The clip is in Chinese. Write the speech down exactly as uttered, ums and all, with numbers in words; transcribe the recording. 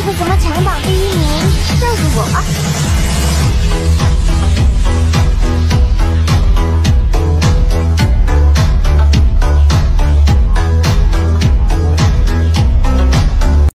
不怎么抢榜第一名，任何